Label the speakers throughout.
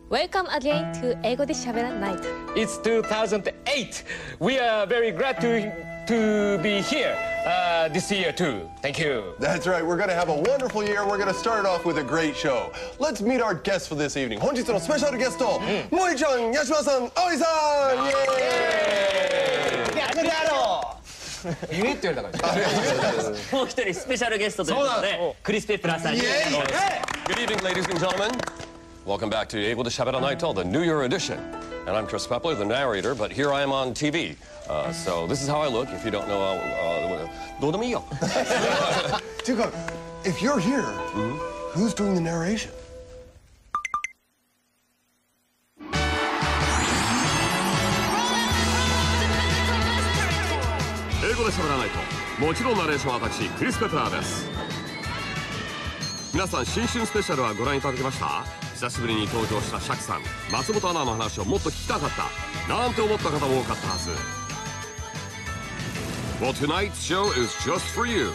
Speaker 1: Welcome again to 英語で喋らないと。
Speaker 2: It's 2008. We are very glad to be here this year too. Thank you.
Speaker 3: That's right. We're going to have a wonderful year. We're going to start off with a great show. Let's meet our guests for this evening. 本日のスペシャルゲスト、森ちゃん、八嶋さん、葵さん。イエーイ。
Speaker 4: 逆だろう。言えって言われたから。
Speaker 5: もう一人スペシャルゲストということで、クリス・ペプラーさんに。
Speaker 3: Good
Speaker 6: evening, ladies and gentlemen. Welcome back to 英語で喋らないと the New Year edition. And I'm Chris Pepler, the narrator, but here I am on TV. So this is how I look. If you don't know, どうでもいいよ。
Speaker 3: っていうか、if you're here, who's doing the narration?
Speaker 6: 英語で喋らないと、もちろんナレーションは私、クリス・ペプラーです。皆さん、新春スペシャルはご覧いただきました？久しぶりに登場した釈さん、松本アナの話をもっと聞きたかったなんて思った方も多かったはず。Well, tonight's show is just for you.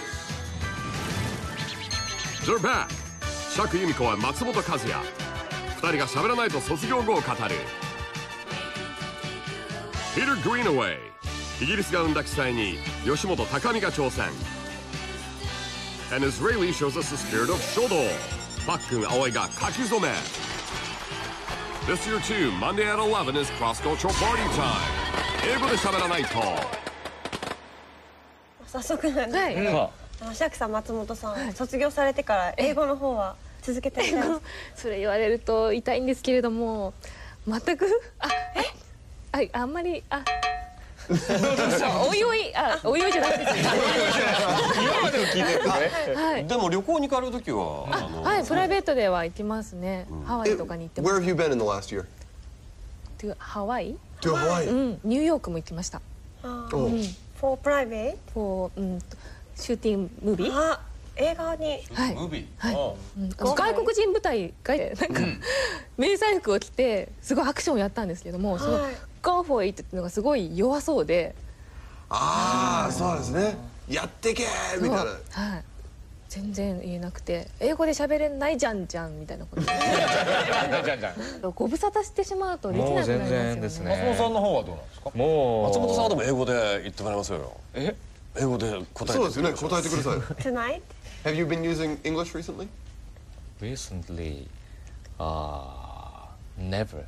Speaker 6: They're back. 釈由美子は松本和也。二人が喋らないと卒業後を語る。Peter Greenaway。イギリスが生んだ奇才に吉本高見が挑戦。And Israeli shows us the spirit of 書道。パックン葵が書き初め。This year too, Monday at 11 is Cross Cultural Party Time. 英語で喋らないと。
Speaker 7: 早速なんですけど、釈さん、松本さん、卒業されてから英語の方は続けてみたいですか？
Speaker 1: それ言われると痛いんですけれども、全くあんまりおいおいおいおいじゃなくて、
Speaker 2: 今までの聞いてるね。
Speaker 6: でも旅行に行かれる時は
Speaker 1: はい、プライベートでは行きますね。ハワイとかに行ってます。
Speaker 3: Where have you been in the last year?
Speaker 1: To ハワイ？
Speaker 3: To Hawaii.
Speaker 1: ニューヨークも行きました。
Speaker 7: for private？
Speaker 1: for シューティングムービー？
Speaker 7: 映画に。
Speaker 1: はい。
Speaker 6: ムービ
Speaker 1: ー。外国人部隊がなんか迷彩服を着てすごいアクションをやったんですけども、その Go for it っていうのがすごい弱そうで。
Speaker 3: ああ、そうですね。やってけーみたいな。
Speaker 1: はい。全然言えなくて、英語で喋れないじゃんじゃんみたいなこと。ご無沙汰してしまうとできなくなりますよね。
Speaker 2: 松本さんの方はどうなんですか？
Speaker 6: もう松本さんはでも英語で言ってもらいますよ。英語で答えて。そうですよね。答えてください。
Speaker 7: Tonight?
Speaker 3: Have you been using English recently?
Speaker 2: Recently, never.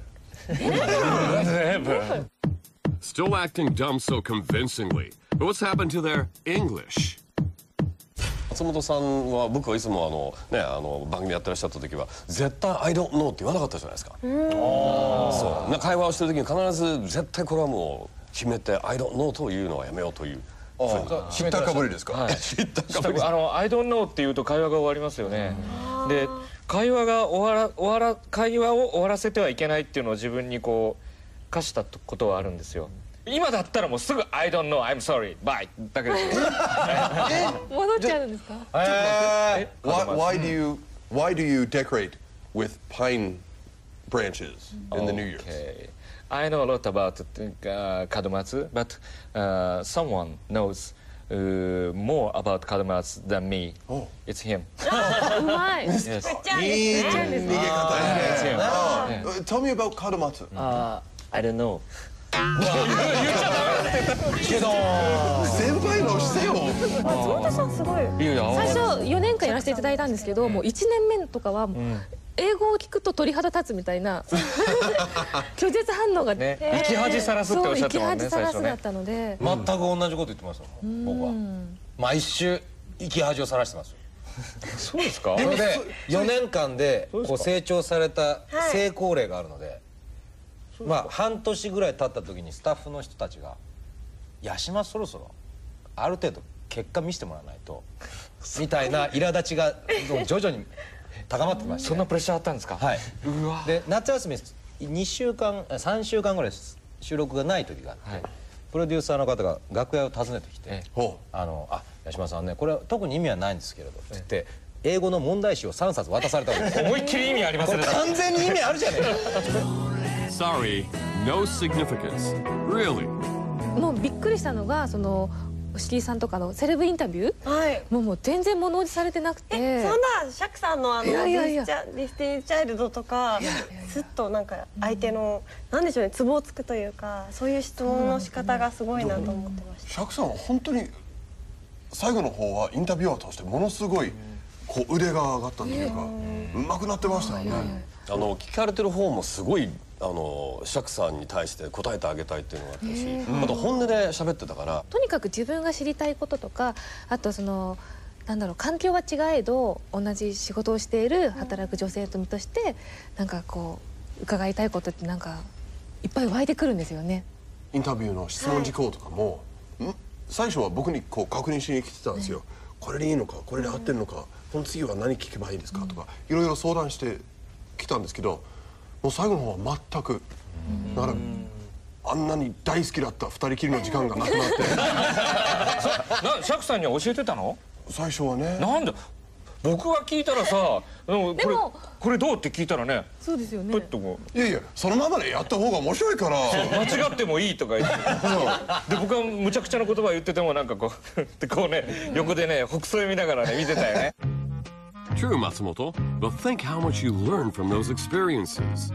Speaker 6: Still acting dumb so convincingly. But what's happened to their English? 松本さんは僕はいつも番組やってらっしゃった時は絶対 I don't know って言わなかったじゃないですか。そう会話をしてる時に必ず絶対これはもう決めて I don't know というのはやめようという。
Speaker 3: 知ったかぶりですか？
Speaker 2: 知ったかぶり。I don't know って言うと会話が終わりますよね。で会話を終わらせてはいけないっていうのを自分にこう課したことはあるんですよ。今だったらもうすぐ I don't know, I'm sorry, bye だけですよ。
Speaker 1: 戻っちゃうんですか
Speaker 3: ？Why do you decorate with pine branches in the New Year?
Speaker 2: I know a lot about Kadomatsu, but someone knows more about Kadomatsu than me. It's him.
Speaker 1: うまい。
Speaker 3: Yes. いい逃げ方ですね。Tell me about Kadomatsu.
Speaker 5: I don't know.
Speaker 3: 言っちゃダメけど先輩のしてよ。
Speaker 7: 松本さんすごい。
Speaker 1: 最初4年間やらせていただいたんですけど、もう1年目とかは英語を聞くと鳥肌立つみたいな拒絶反応が
Speaker 2: ね、生き恥さらすっておっしゃってましたね。
Speaker 1: 生き恥さらすだったので
Speaker 4: 全く同じこと言ってますよ。僕は毎週生き恥をさらしてますよ。
Speaker 2: そうですか？
Speaker 4: それで4年間でこう成長された成功例があるので、まあ半年ぐらい経った時にスタッフの人たちが「八嶋そろそろある程度結果見せてもらわないと」みたいな苛立ちが徐々に高まってきました。
Speaker 2: そんなプレッシャーあったんですか？はい。
Speaker 4: で夏休み2週間3週間ぐらい収録がない時があって、プロデューサーの方が楽屋を訪ねてきて「八嶋さんね、これは特に意味はないんですけれど」って言って英語の問題集を3冊渡されたわけです。
Speaker 2: 思いっきり意味ありますね。
Speaker 4: 完全に意味あるじゃねえか。
Speaker 6: Sorry, no significance. Really?
Speaker 1: もうびっくりしたのが、その押切さんとかのセレブインタビューもう全然物おじされてなくて、
Speaker 7: そんなシャクさんのディスティニー・チャイルドとかすっとなんか相手のなんでしょうね、ツボをつくというか、そういう質問の仕方がすごいなと思ってました。
Speaker 3: シャクさんは本当に最後の方はインタビュアーとしてものすごいこう腕が上がったというか上手くなってましたよね。
Speaker 6: 聞かれてる方もすごいシャクさんに対して答えてあげたいっていうのがあったし、あと本音で喋ってたから、
Speaker 1: とにかく自分が知りたいこととか、あとそのなんだろう、環境は違えど同じ仕事をしている働く女性としてなんかこう伺いたいことってなんかいっぱい湧いてくるんですよね。
Speaker 3: インタビューの質問事項とかも、最初は僕にこう確認しに来てたんですよ。これでいいのか、これで合ってるのか、この次は何聞けばいいですかとかいろいろ相談してきたんですけど、もう最後の方は全くだからあんなに大好きだった二人きりの時間がなくなって
Speaker 2: シャクさんには教えてたの？
Speaker 3: 最初はね。
Speaker 2: なんで僕が聞いたらさ、これどうって聞いたらね、
Speaker 1: そうですよね、
Speaker 3: いやいやそのままでやった方が面白いから、
Speaker 2: 間違ってもいいとか言ってで僕はむちゃくちゃな言葉言っててもなんかこうこうね横でねほくそ笑みながらね見てたよね。
Speaker 6: True, Matsumoto, but think how much you learn from those experiences.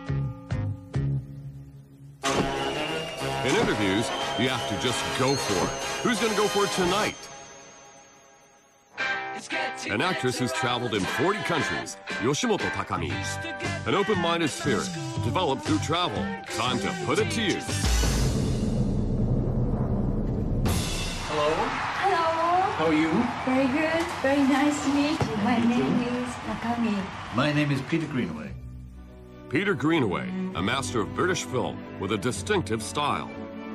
Speaker 6: In interviews, you have to just go for it. Who's going to go for it tonight? An actress who's traveled in 40 countries, Yoshimoto Takami. An open-minded spirit developed through travel. Time to put it to use.
Speaker 8: Hello. How are you?
Speaker 9: Very good. Very nice to meet you. My name is Nakami.
Speaker 8: My name is Peter Greenaway.
Speaker 6: Peter Greenaway, a master of British film with a distinctive style.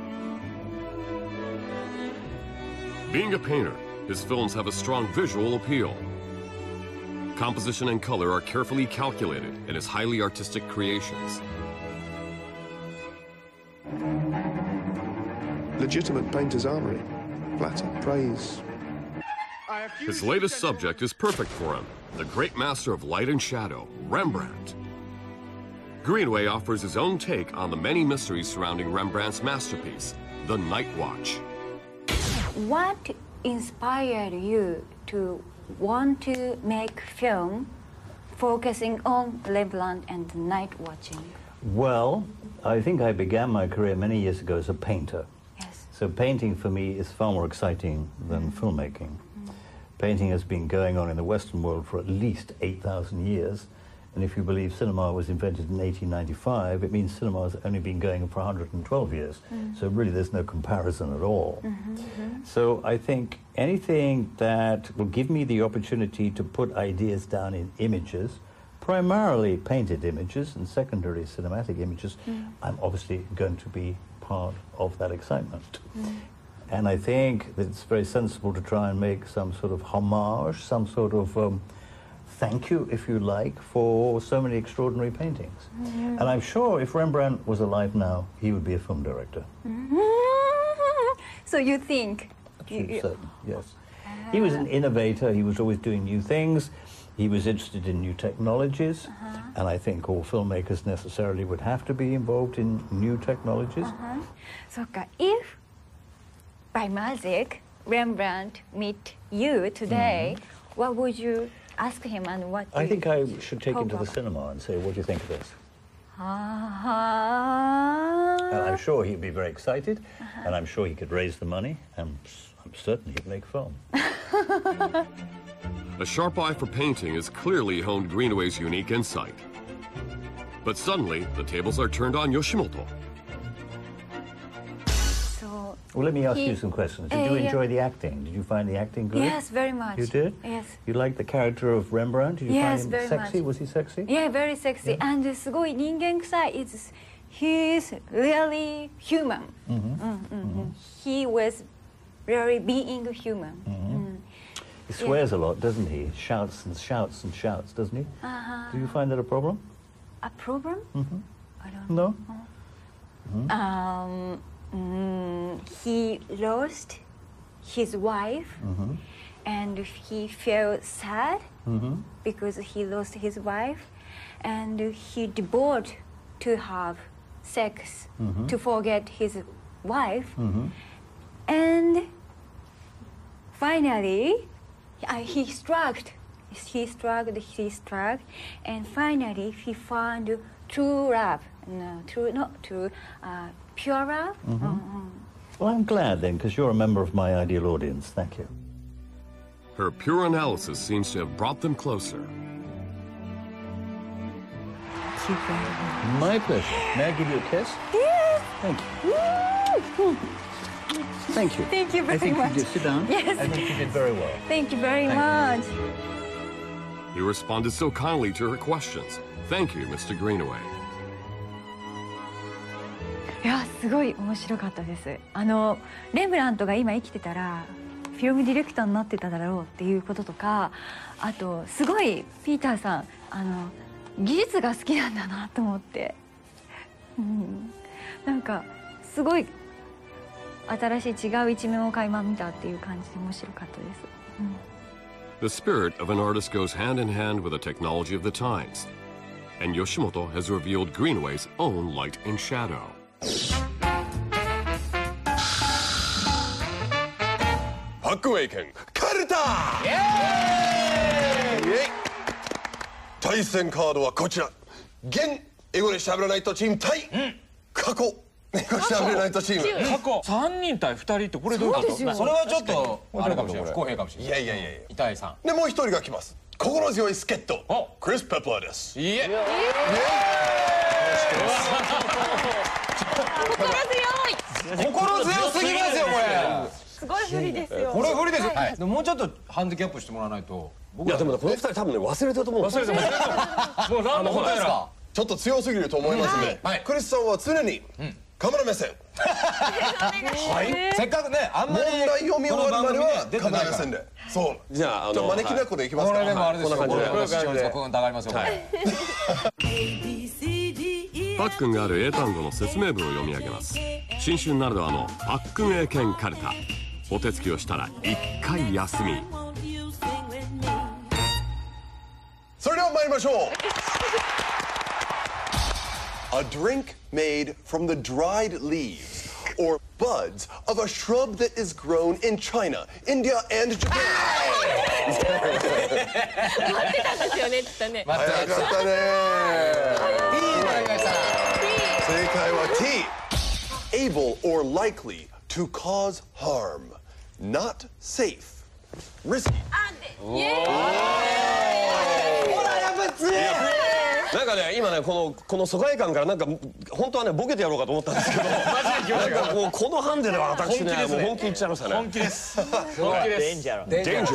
Speaker 6: Being a painter, his films have a strong visual appeal. Composition and color are carefully calculated in his highly artistic creations.
Speaker 10: Legitimate painter's armory. Flatter, praise.
Speaker 6: His latest subject is perfect for him, the great master of light and shadow, Rembrandt. Greenaway offers his own take on the many mysteries surrounding Rembrandt's masterpiece, The Night Watch.
Speaker 9: What inspired you to want to make film focusing on Rembrandt and night watching?
Speaker 11: Well, I think I began my career many years ago as a painter.
Speaker 9: Yes.
Speaker 11: So painting for me is far more exciting than filmmaking. Painting has been going on in the Western world for at least 8,000 years. And if you believe cinema was invented in 1895, it means cinema has only been going for 112 years. So really there's no comparison at all. So I think anything that will give me the opportunity to put ideas down in images, primarily painted images and secondary cinematic images, I'm obviously going to be part of that excitement. And I think that it's very sensible to try and make some sort of homage, some sort of thank you, if you like, for so many extraordinary paintings. And I'm sure if Rembrandt was alive now, he would be a film director.
Speaker 9: So you think?
Speaker 11: Absolutely certain, yes. He was an innovator. He was always doing new things. He was interested in new technologies. And I think all filmmakers necessarily would have to be involved in new technologies.
Speaker 9: So if by magic Rembrandt meet you today, what would you ask him and what
Speaker 11: I think I should take him to the cinema and say, what do you think of this? And I'm sure he'd be very excited, and I'm sure he could raise the money, and I'm certain he'd make film.
Speaker 6: A sharp eye for painting has clearly honed Greenaway's unique insight. But suddenly, the tables are turned on Yoshimoto.
Speaker 11: Well, let me ask you some questions. Did you enjoy the acting? Did you find the acting good?
Speaker 9: Yes, very much.
Speaker 11: You did?
Speaker 9: Yes.
Speaker 11: You liked the character of Rembrandt? Did you find him
Speaker 9: very
Speaker 11: sexy?
Speaker 9: much.
Speaker 11: Was he sexy?
Speaker 9: Yeah, very sexy. And すごい人間臭い. He's really human. He was really being human.
Speaker 11: He swears a lot, doesn't he? Shouts and shouts and shouts, doesn't he? Do you find that a problem?
Speaker 9: A problem? I don't
Speaker 11: know.
Speaker 9: No? He lost his wife, and he felt sad because he lost his wife, and he devoted to have sex to forget his wife, and finally, he struggled, and finally he found true love. No, not true, pure love.
Speaker 11: Well, I'm glad then, because you're a member of my ideal audience. Thank you.
Speaker 6: Her pure analysis seems to have brought them closer.
Speaker 11: My pleasure. May I give you a kiss?
Speaker 9: Yes.
Speaker 11: Thank you. Thank you.
Speaker 9: Thank you very
Speaker 11: I think
Speaker 9: much.
Speaker 11: you did. Sit down.
Speaker 9: Yes.
Speaker 11: I think you did very well.
Speaker 9: Thank you very much.
Speaker 6: You responded so kindly to her questions. Thank you, Mr. Greenaway.
Speaker 9: いやすごい面白かったです。レンブラントが今生きてたらフィルムディレクターになってただろうっていうこととか、あとすごいピーターさん技術が好きなんだなと思って、なんかすごい新しい違う一面を垣間見たっていう感じで面白かったです。
Speaker 6: The spirit of an artist goes hand in hand with the technology of the times, and Yoshimoto has revealed Greenaway's own light and shadow.
Speaker 3: パックウェイ県カルタイエーイ対戦カードはこちら。現英語でしゃべらないとチーム対過去英語でしゃべらないとチーム
Speaker 2: 過去3人対2人ってこれどういうこと？
Speaker 4: それはちょっとあれかもしれない、不公平かもしれない。
Speaker 3: いや
Speaker 4: 痛いさん
Speaker 3: でもう一人が来ます。心強い助っ人クリス・ペプラーです。
Speaker 2: いえ
Speaker 4: 心強すぎますよこれ。
Speaker 7: すごい不利ですよ。
Speaker 4: これ不利ですよ。でももうちょっとハンディキャップしてもらわないと。
Speaker 6: いやでもねこの二人多分ね忘れてると思う。
Speaker 2: 忘れてます。もう何の
Speaker 4: 本当ですか。
Speaker 3: ちょっと強すぎると思いますね。クリスさんは常にカメラ目線。
Speaker 4: はい。せっかくねあんまり
Speaker 3: 問題読み終わるまではカメラ目線で。そう。
Speaker 6: じゃあ
Speaker 3: 招き猫でいきますか。
Speaker 4: これでもあれですよ。
Speaker 6: こんな感じで
Speaker 4: これ視聴率がこんな上がりますよ。
Speaker 6: パックンがある英単語の説明文を読み上げます。新春ならではのパックン英検カルタ。お手つきをしたら一回休み。
Speaker 3: それでは参りましょう。A drink made from the dried leaves or buds of a shrub that is grown in China, India, and Japan.
Speaker 1: 待ってたんですよねって言ったね。
Speaker 3: 早かったね。正解は T. Able or likely to cause harm, not safe, risky.
Speaker 6: なんかね今ねこの疎外感からなんか本当はねボケてやろうかと思ったんですけど、なんかもうこのハンデでは私ねもう本気いっちゃいましたね。
Speaker 2: 本気です。
Speaker 5: デンジャラス。
Speaker 6: Dangerous.
Speaker 3: さあどんどん参りま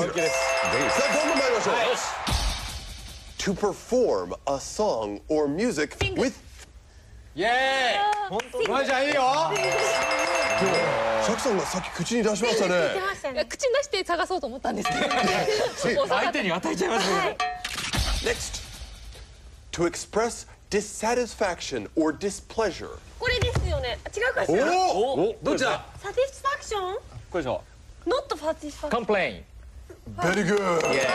Speaker 3: しょう。To perform a song or music with
Speaker 4: イエーイ。まあじゃあいいよ。
Speaker 3: シャクさんがさっき口に出しましたね。
Speaker 1: 口に出して探そうと思ったんですけど
Speaker 2: 相手に与えちゃいますね。
Speaker 3: Next. To express dissatisfaction or displeasure.
Speaker 7: これですよね。違うかしら。
Speaker 3: お
Speaker 4: どっちだ。
Speaker 7: サティスファクション？
Speaker 2: これでしょ。
Speaker 7: Not satisfaction。
Speaker 2: コンプレイン。
Speaker 3: Very good.
Speaker 7: 意識しちゃい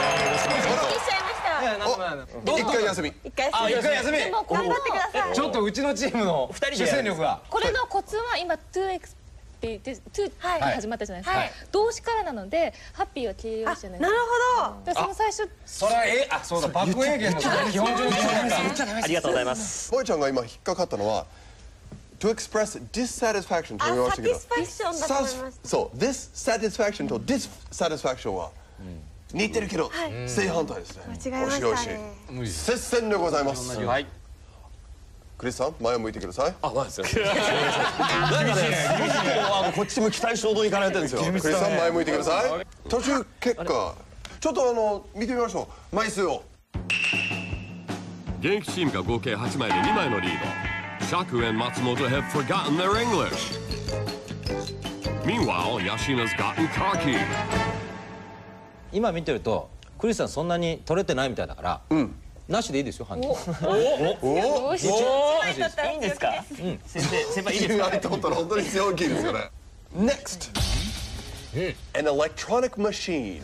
Speaker 7: ました。
Speaker 3: 一回休み。
Speaker 7: 一回
Speaker 4: 一回休み。
Speaker 7: でも頑張ってください。
Speaker 4: ちょっとうちのチームの主戦力が。
Speaker 1: これのコツは今 2x って始まったじゃないですか。動詞からなのでハッピーは形容詞じゃないですか。
Speaker 7: なるほど。
Speaker 1: その最初
Speaker 4: それはそうだパック英検の基本上の
Speaker 5: ありがとうございます。
Speaker 3: 萌ちゃんが今引っかかったのは to express dissatisfaction と言いましたけど、
Speaker 7: サティスファクションだと思いました。
Speaker 3: そう dissatisfaction と dissatisfaction は似てるけど正反対ですね。
Speaker 7: 間違えましたね。
Speaker 3: 接戦でございます。
Speaker 2: はい。
Speaker 3: クリスさん前を向いてください。
Speaker 6: あ、まあですよ。なんかねこっちも期待衝動に行かれてるんですよ。
Speaker 3: クリスさん前向いてください。途中結果ちょっと見てみましょう枚数を。
Speaker 6: 現役チームが合計8枚で2枚のリード。Shaku and Matsumoto have forgotten their English. Meanwhile, Yashina's gotten cocky.
Speaker 4: 今見てるとクリスさんそんなに取れてないみたいだから、なしでいいですよハンデ。
Speaker 7: よし。いいんですか。
Speaker 5: 先輩いいですか。
Speaker 3: と思ったら本当に強いですよね。Next, an electronic machine.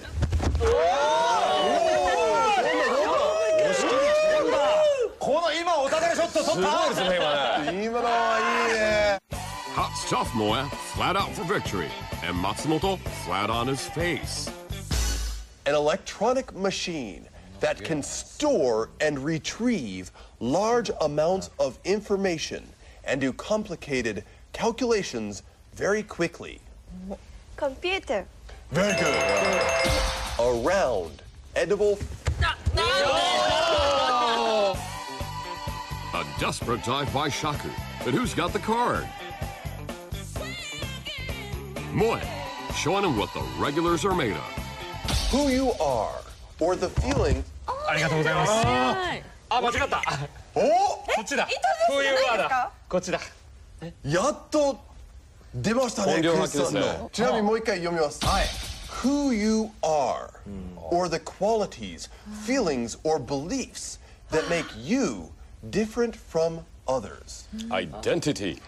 Speaker 4: この今お互いショット取った。
Speaker 3: 今のはいいね。
Speaker 6: Hot Tough Moe flat out for victory, and Matsumoto flat on his face.
Speaker 3: An electronic machine that can store and retrieve large amounts of information and do complicated calculations very quickly.
Speaker 7: Computer.
Speaker 3: Very good. A round, edible.
Speaker 6: A desperate dive by Shaku, but who's got the card? Moe, showing him what the regulars are made of.
Speaker 3: Who you are, or the feeling.
Speaker 2: ありがとうございます。あ、間違った。
Speaker 3: お、
Speaker 2: こっちだ。Who you areだ。こっちだ。
Speaker 3: やっと出ましたね。
Speaker 6: 本領発揮ですね。
Speaker 3: ちなみにもう一回読みます。はい。Who you are, or the qualities, feelings, or beliefs that make you different from others.
Speaker 6: Identity.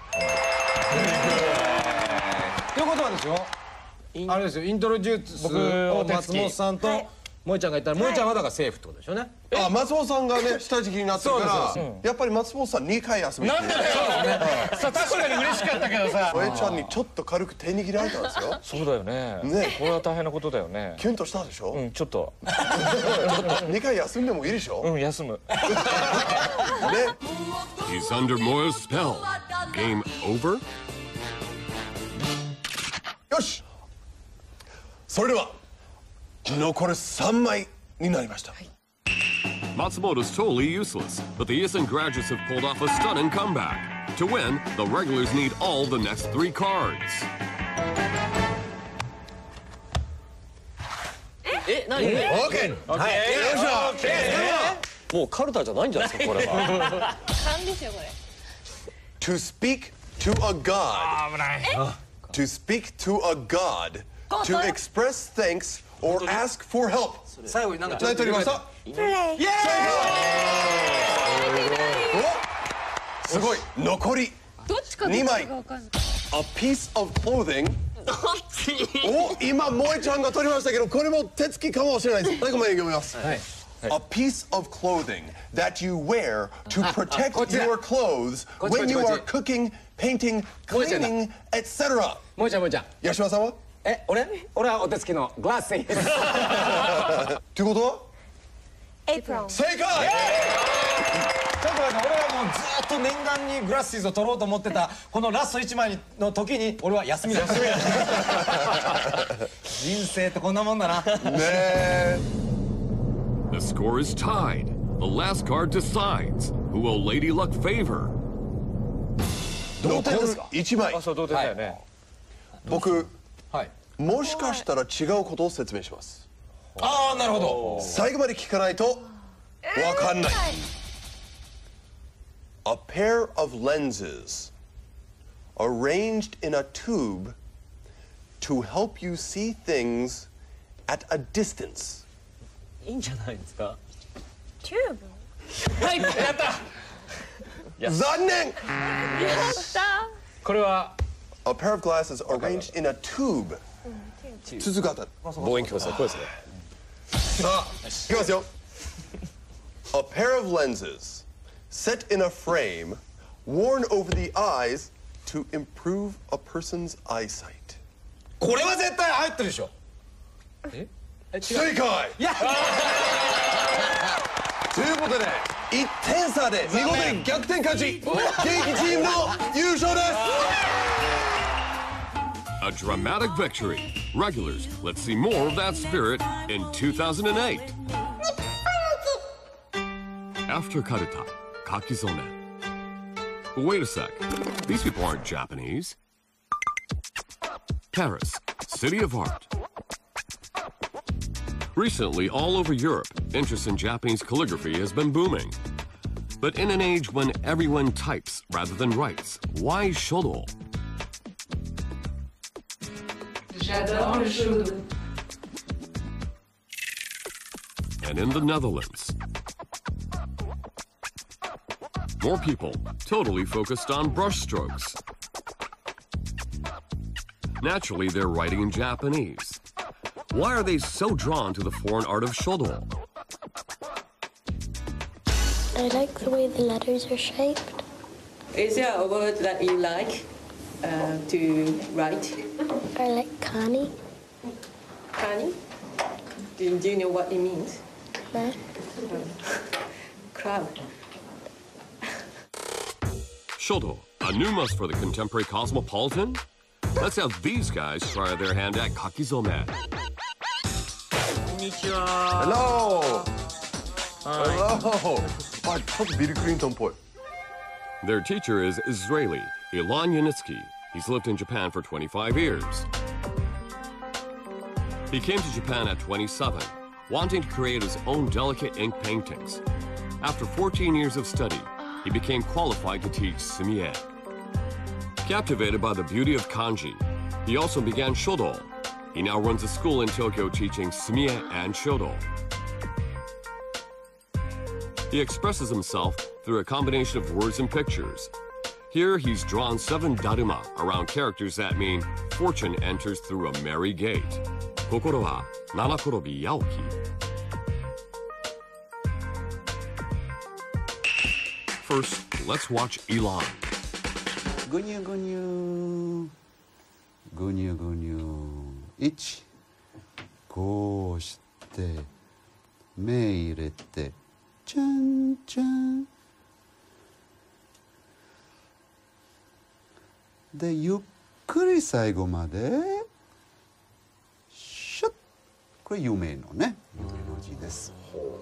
Speaker 4: ということはですよ、あれですよ、イントロデュースを松本さんと萌ちゃんが言ったら、萌ちゃんはだからセーフってことでしょうね。
Speaker 3: あ、松本さんがね、下敷きになってるから、やっぱり松本さん2回休み。
Speaker 2: なんでだよ。さ、確かに嬉しかったけどさ。
Speaker 3: 萌ちゃんにちょっと軽く手握られたんですよ。
Speaker 2: そうだよね。
Speaker 3: ね、
Speaker 2: これは大変なことだよね。
Speaker 3: キュンとしたでしょ。
Speaker 2: うん、ちょっと。
Speaker 3: 2回休んでもいいでしょ。
Speaker 2: うん、休む。ね。
Speaker 6: He's under Moe's spell. Game over?
Speaker 3: よし。それでは残る3枚になりました。
Speaker 6: Matsumoto's totally useless, but the Isan graduates have pulled off a stunning comeback. To win, the regulars need all the next 3 cards.
Speaker 5: え、何？
Speaker 3: OK。はい。よいしょ。
Speaker 6: もうカルタじゃないんじゃないですか、これは。
Speaker 1: 勘ですよこれ。
Speaker 3: To speak to a god.
Speaker 2: 危ない。
Speaker 3: To speak to a god. To express thanks or ask for help.
Speaker 4: 最後になんか
Speaker 3: 何取りました？
Speaker 7: プレイ。
Speaker 3: イエーイ！お、すごい。残り
Speaker 1: どっちかどっちかがわかんない。
Speaker 3: A piece of clothing. お、今萌ちゃんが取りましたけど、これも手つきかもしれないです。最後まで読みます。A piece of clothing that you wear to protect your clothes when you are cooking, painting, cleaning, etc.
Speaker 4: 萌ちゃん、萌ちゃん。
Speaker 3: 八島さんは？
Speaker 4: 俺はお手つきのグラスです。
Speaker 3: ということは？
Speaker 7: エプロン。
Speaker 3: 正解！
Speaker 4: ちょっと待って、俺はもうずっと念願にグラッシーズを取ろうと思ってたこのラスト1枚の時に俺は休みだ。人生ってこんなもんだな。
Speaker 3: ねえ。
Speaker 6: The score is tied. The last card decides who will Lady Luck favor.
Speaker 3: 同点ですか？1枚。
Speaker 2: あ、そう同点だよね。
Speaker 3: 僕、
Speaker 4: はい。
Speaker 3: もしかしたら違うことを説明します。
Speaker 4: ああ、なるほど。
Speaker 3: 最後まで聞かないとわかんない。A pair of lenses arranged in a tube to help you see things at a distance.
Speaker 5: いいんじゃないですか。
Speaker 7: チューブ。
Speaker 2: はい、やった。
Speaker 3: 残念。
Speaker 2: これは
Speaker 3: A pair of glasses arranged in a tube. 続かった。
Speaker 6: 望遠鏡ですね、これですね。
Speaker 3: さあ、いきますよ。A pair of lenses set in a frame worn over the eyes to improve a person's eyesight.
Speaker 4: これは絶対入ってるでしょ。
Speaker 3: 正解。ということで1点差で見事に逆転勝ち。現役チームの優勝です。
Speaker 6: A dramatic victory. Regulars, let's see more of that spirit in 2008. After Karuta, Kakizone. Wait a sec. These people aren't Japanese. Paris, city of art. Recently, all over Europe, interest in Japanese calligraphy has been booming. But in an age when everyone types rather than writes, why shodo?
Speaker 12: J'adore le shodo.
Speaker 6: And in the Netherlands, more people totally focused on brushstrokes. Naturally, they're writing in Japanese. Why are they so drawn to the foreign art of shodo?
Speaker 13: I like the way the letters are shaped.
Speaker 12: Is there a word that you like?
Speaker 13: to write?
Speaker 14: I like Kani.
Speaker 13: Kani? Do you know what it means?
Speaker 14: No.
Speaker 13: Crab.
Speaker 6: Shodo, a new must for the contemporary cosmopolitan? Let's have these guys try their hand at kakizome.
Speaker 3: Hello! Hello! あ、ちょっとビル・クリントンっぽい。
Speaker 6: Their teacher is Israeli, Ilan Yanitsky. He's lived in Japan for 25 years. He came to Japan at 27, wanting to create his own delicate ink paintings. After 14 years of study, he became qualified to teach sumie. Captivated by the beauty of kanji, he also began shodo. He now runs a school in Tokyo teaching sumie and shodo. He expresses himself through a combination of words and pictures. Here he's drawn 7 daruma around characters that mean fortune enters through a merry gate. Kokoro wa nanakorobi yaoki. First, let's watch Ilan.
Speaker 15: ぐにゅぐにゅぐにゅぐにゅ1こうして目入れてちゃんちゃんでゆっくり最後までシュッこれ夢のね夢の字です。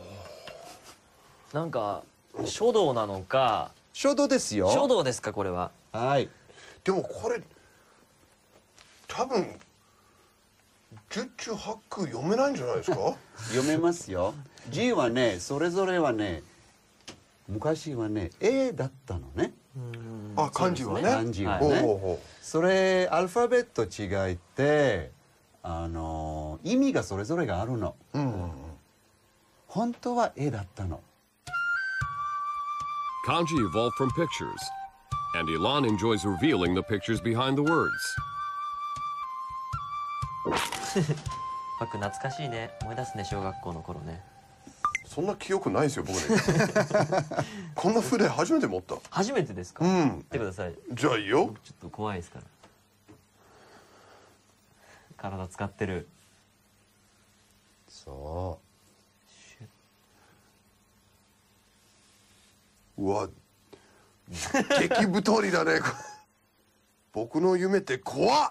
Speaker 5: なんか書道なのか
Speaker 15: 書道ですよ。
Speaker 5: 書道ですかこれは。
Speaker 15: はい。
Speaker 3: でもこれ多分十中八九読めないんじゃないですか？
Speaker 15: 読めますよ。字はねそれぞれはね昔はね絵だったのね。
Speaker 3: あ、漢字はね。
Speaker 15: 漢字はね。それアルファベット違いって意味がそれぞれがあるの。本当は絵だったの。
Speaker 6: Kanji evolved from pictures, and Ilan enjoys revealing the pictures behind the words.
Speaker 5: パック懐かしいね。思い出すね小学校の頃ね。
Speaker 3: そんな記憶ないですよ僕ね。こんな筆初めて持った。
Speaker 5: 初めてですか？
Speaker 3: うん。
Speaker 5: 見てください。
Speaker 3: じゃあいいよ。
Speaker 5: ちょっと怖いですから。体使ってる。
Speaker 15: そう。
Speaker 3: うわ、激太りだね。僕の夢って怖っ。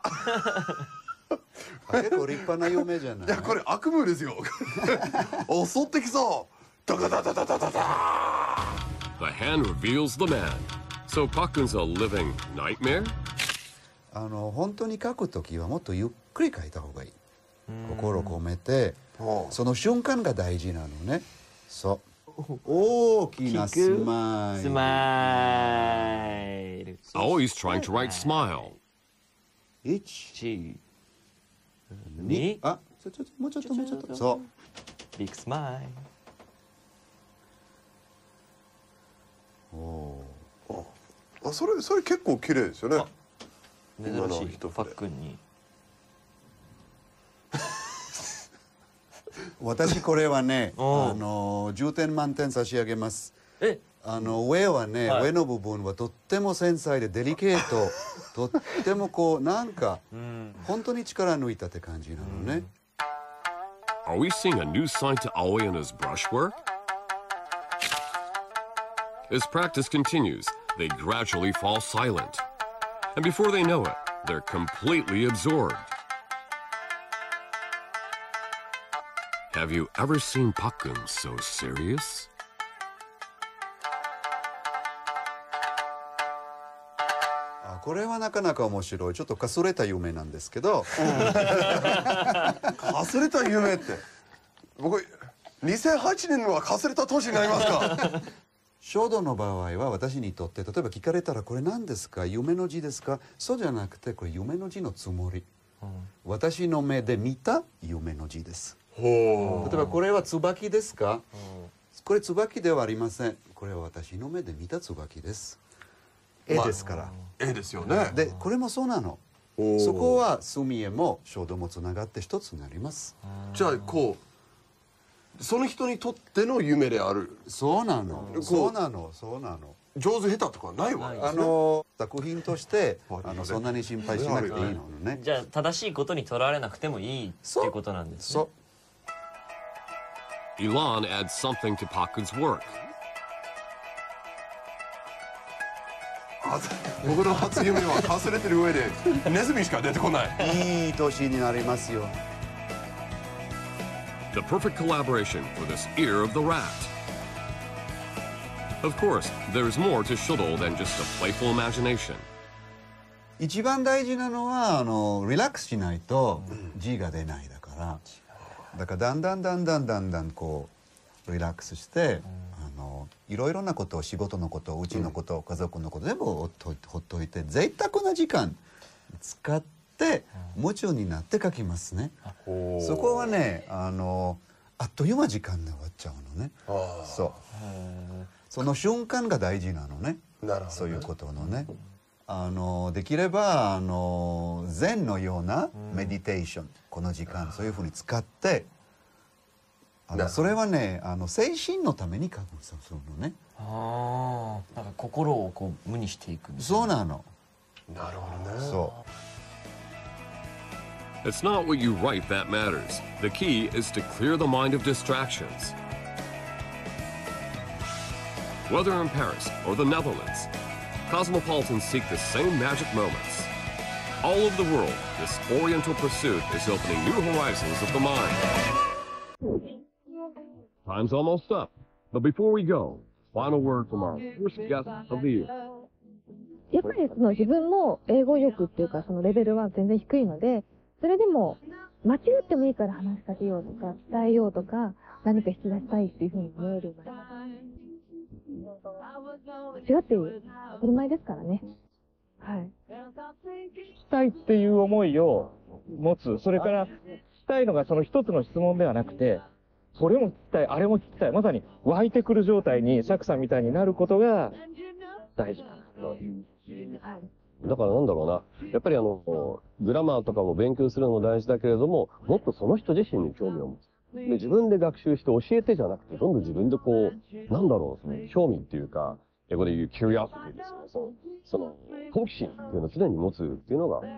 Speaker 15: 結構立派な夢じゃない。
Speaker 3: いやこれ悪夢ですよ。襲ってきそう。ダダダダダダダダ。
Speaker 6: The hand reveals the man. So Pakun's a living nightmare?
Speaker 15: 本当に書くときはもっとゆっくり書いた方がいい。心込めて、その瞬間が大事なのね。そう。大きなスマイル。
Speaker 5: スマイル。
Speaker 6: Always trying to write smile.
Speaker 15: 1、2、あ、もうちょっと。そう。
Speaker 5: ビッグスマイ
Speaker 3: ル。あ、それ結構綺麗ですよね。
Speaker 5: 珍しいパックンに。
Speaker 15: 私これはね、10点満点差し上げます。上はね、上の部分はとっても繊細でデリケート、とってもこうなんか本当に力抜いたって感じなのね。
Speaker 6: Are we seeing a new side to Aoi and his brushwork? As practice continues, they gradually fall silent. And before they know it, they're completely absorbed. Have you ever seen Pakkun so serious?
Speaker 15: これはなかなか面白い。ちょっとかすれた夢なんですけど。
Speaker 3: かすれた夢って僕2008年はかすれた年になりますか？
Speaker 15: 書道の場合は私にとって例えば聞かれたらこれ何ですか？夢の字ですか？そうじゃなくてこれ夢の字のつもり。私の目で見た夢の字です。例えばこれは椿ですか？これ椿ではありません。これは私の目で見た椿です。絵ですから。
Speaker 3: 絵ですよね。
Speaker 15: でこれもそうなの。そこは墨絵も書道もつながって一つになります。
Speaker 3: じゃあこうその人にとっての夢である。
Speaker 15: そうなの。そうなの。そうなの。
Speaker 3: 上手下手とかないわけですね。
Speaker 15: 作品としてそんなに心配しなくていいのね。
Speaker 5: じゃあ正しいことにとらわれなくてもいいっていうことなんですね。
Speaker 15: そう。
Speaker 6: Elon adds something to Park Gun's work.
Speaker 3: 僕の初夢はかすれてる上でネズミしか出てこない。
Speaker 15: いい年になりますよ。
Speaker 6: The perfect collaboration for this ear of the rat. Of course, there's more to Shodo than just a playful imagination.
Speaker 15: 一番大事なのはリラックスしないと字が出ないだから、だからだんだんこうリラックスしていろいろなことを、仕事のこと、うちのこと、家族のこと全部ほっといて贅沢な時間使って夢中になって書きますね。そこはねあっという間時間で終わっちゃうのね。そう、その瞬間が大事なのね。そういうことのね。できれば禅のようなメディテーション、この時間そういうふうに使ってそれはね精神のために書くそうのね。
Speaker 5: なんか心をこう無にしていく。
Speaker 15: そうなの。
Speaker 3: なるほどね。
Speaker 15: そう。
Speaker 6: It's not what you write that matters. The key is to clear the mind of distractions. Whether in Paris or the Netherlands, cosmopolitans seek the same magic moments. All over the world, this oriental pursuit is opening new horizons of the mind. Time's almost up, but before we go, final word from our first guest of the year.
Speaker 1: やっぱり自分も英語力っていうかそのレベルは全然低いので、それでも間違ってもいいから話しかけようとか伝えようとか何か引き出したいっていうふうに思えるようになります。間違って当たり前ですからね。はい。
Speaker 2: したいっていう思いを持つ。それからしたいのがその一つの質問ではなくて、これも聞きたい、あれも聞きたい、まさに湧いてくる状態に釈さんみたいになることが大事かなという。
Speaker 6: だからなんだろうな、やっぱりグラマーとかも勉強するのも大事だけれども、もっとその人自身に興味を持つ。で自分で学習して教えてじゃなくて、どんどん自分でこうなんだろう、その興味っていうか、英語で言う curiosity ですよね。その好奇心っていうのを常に持つっていうのが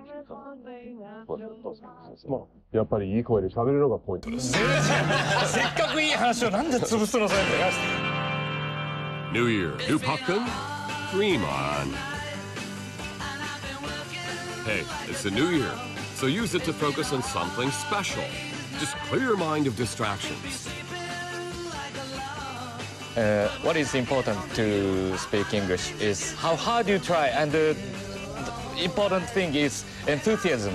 Speaker 16: やっぱりいい声で喋るのがポイントです。
Speaker 2: せっかくいい話をなんで潰すのそれって。
Speaker 6: New Year, new Park Gun, dream on. Hey, it's a new year, so use it to focus on something special. Just clear your mind of distractions.
Speaker 2: What is important to speak English is how hard you try, and the important thing is enthusiasm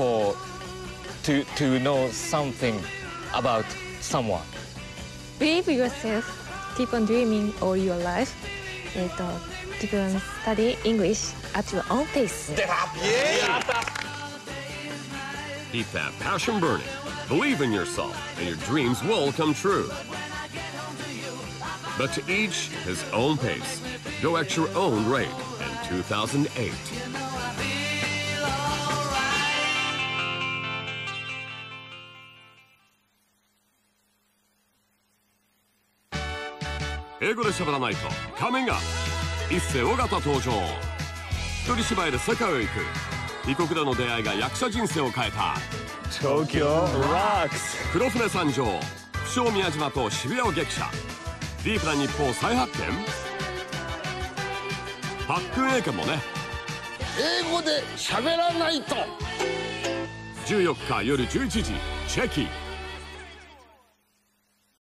Speaker 2: to know something about someone.
Speaker 1: Believe yourself. Keep on dreaming all your life. Keep on study English at your own pace.
Speaker 6: Keep that passion burning. Believe in yourself, and your dreams will come true. But to each his own pace. Go at your own rate in 2008. English で喋らないと Coming up 一世尾形登場。一人芝居で世界を行く異国での出会いが役者人生を変えた
Speaker 2: 東京ロックス
Speaker 6: 黒船参上不肖宮島と渋谷を激写ディープな日本を再発見パックン英検もね
Speaker 17: 英語で喋らないと
Speaker 6: 14日夜11時チェキ